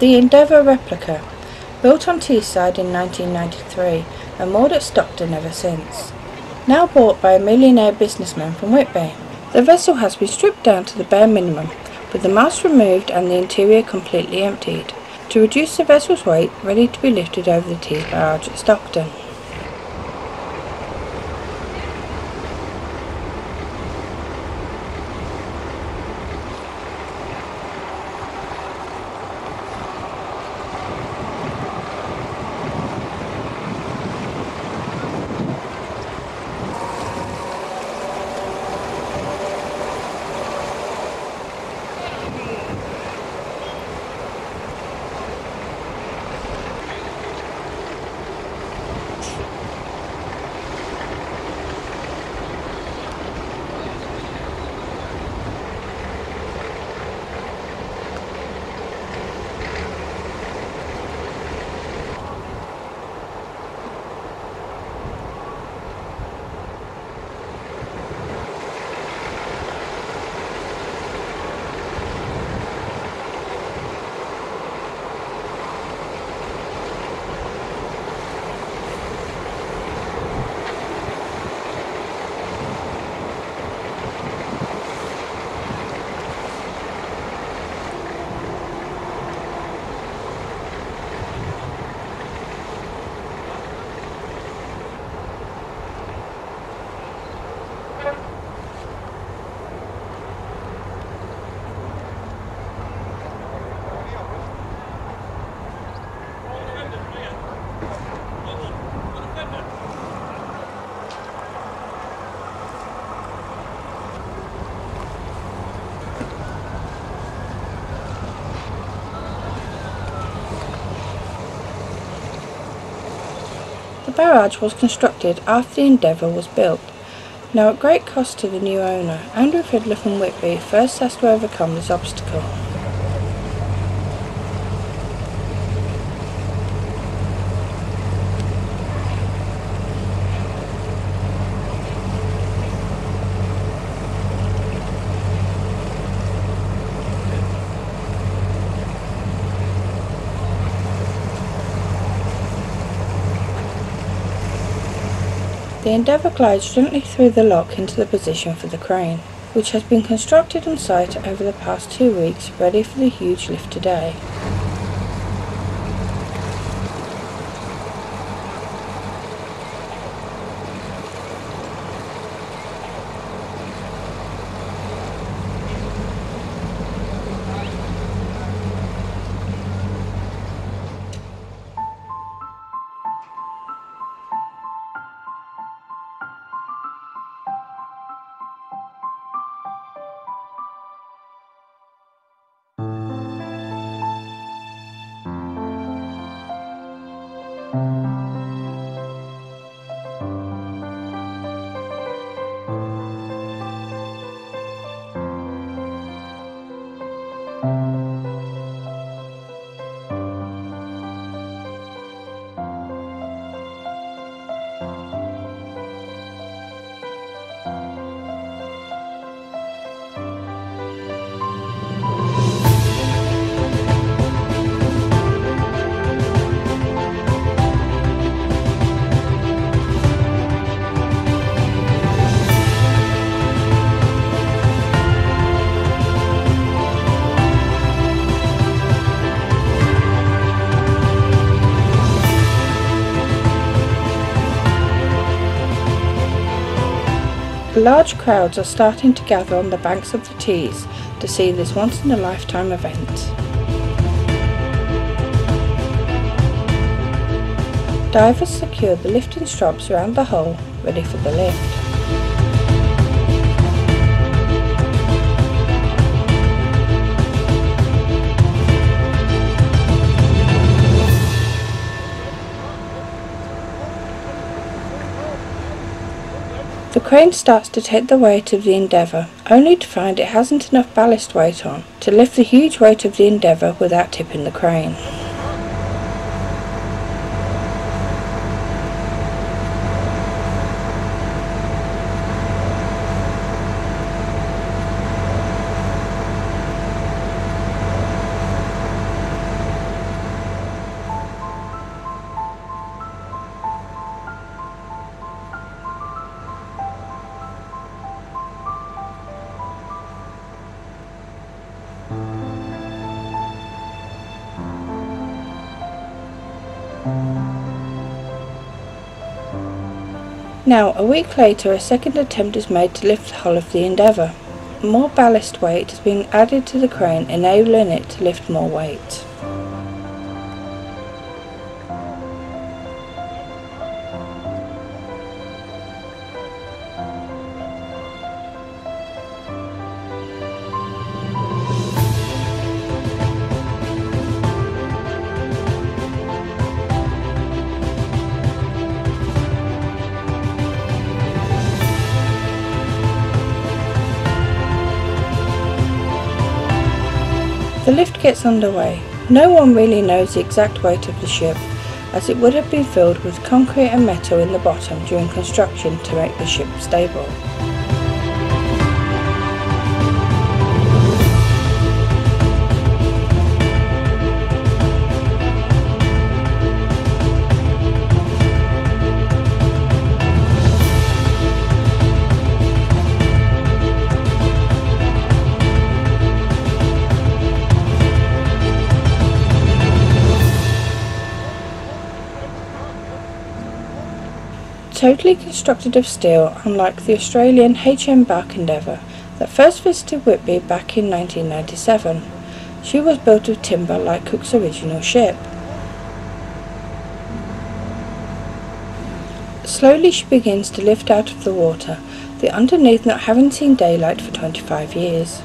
The Endeavour replica, built on Teesside in 1993 and moored at Stockton ever since. Now bought by a millionaire businessman from Whitby. The vessel has been stripped down to the bare minimum, with the mast removed and the interior completely emptied, to reduce the vessel's weight, ready to be lifted over the Tees barrage at Stockton. The barrage was constructed after the Endeavour was built. Now at great cost to the new owner, Andrew Fiddler from Whitby first has to overcome this obstacle. The Endeavour glides gently through the lock into the position for the crane, which has been constructed on site over the past 2 weeks, ready for the huge lift today. Large crowds are starting to gather on the banks of the Tees to see this once-in-a-lifetime event. Divers secure the lifting straps around the hull, ready for the lift. The crane starts to take the weight of the Endeavour, only to find it hasn't enough ballast weight on to lift the huge weight of the Endeavour without tipping the crane. Now, a week later, a second attempt is made to lift the hull of the Endeavour. More ballast weight has been added to the crane, enabling it to lift more weight. The lift gets underway. No one really knows the exact weight of the ship, as it would have been filled with concrete and metal in the bottom during construction to make the ship stable. Totally constructed of steel, unlike the Australian H.M. Bark Endeavour that first visited Whitby back in 1997. She was built of timber like Cook's original ship. Slowly she begins to lift out of the water, the underneath not having seen daylight for 25 years.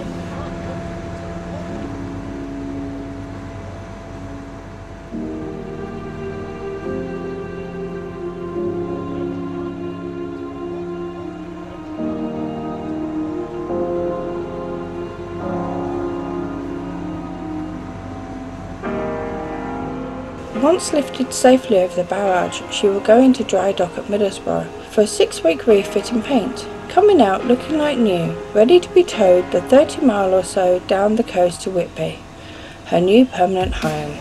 Once lifted safely over the barrage, she will go into dry dock at Middlesbrough for a 6-week refit and paint, coming out looking like new, ready to be towed the 30-mile or so down the coast to Whitby, her new permanent home.